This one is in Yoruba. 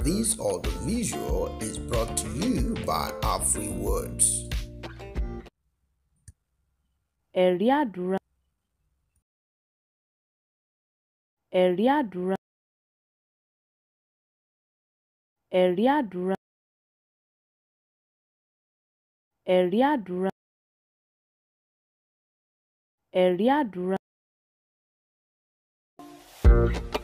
This audiovisual is brought to you by Afri Words. Ẹ̀rí àdúrà. Ẹ̀rí àdúrà. Ẹ̀rí àdúrà. Ẹ̀rí àdúrà. Ẹ̀rí àdúrà.